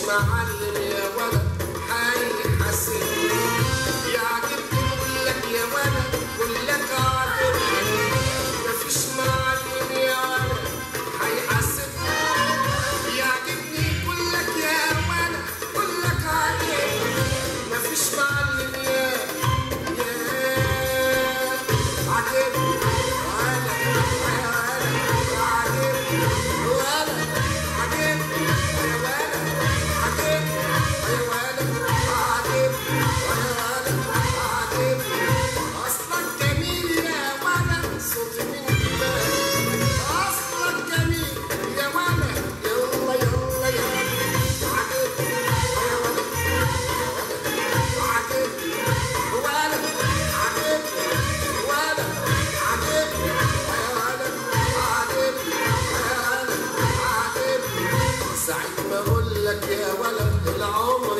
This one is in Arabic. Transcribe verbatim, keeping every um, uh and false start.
معلم يا ولد هيحاسب، يعجبني كلك يا ولد كلك عاجبني، مفيش معلم يا ولد هيحاسب، يعجبني كلك يا ولد كلك عاجبني، مفيش معلم يا يا عاجبني ولد عاجبني ولد عاجبني يا ولد عاجبني يا ولد عاجبني يا ولد عاجبني، أصلك جميل يا ولد صوتي من دماغي، أصلك جميل يا ولد يلا يلا يلا عاجبني يا ولد عاجبني ولد عاجبني ولد عاجبني يا ولد عاجبني يا ولد عاجبني، ساعة ما أقول لك يا ولد العمر